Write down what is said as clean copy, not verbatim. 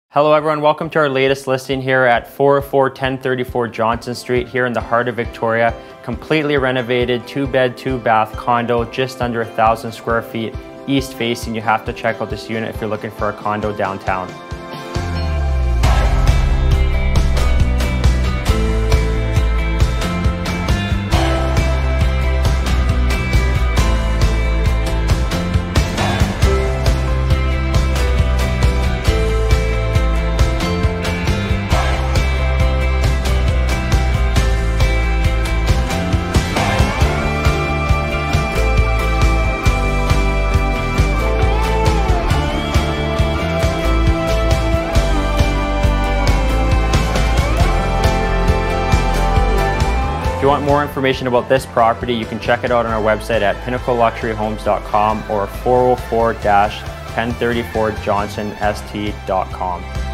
Hello everyone, welcome to our latest listing here at 404 1034 Johnson Street here in the heart of Victoria. Completely renovated, 2-bed, 2-bath condo, just under 1,000 square feet, east facing. You have to check out this unit if you're looking for a condo downtown. If you want more information about this property, you can check it out on our website at pinnacleluxuryhomes.com or 404-1034johnsonst.com.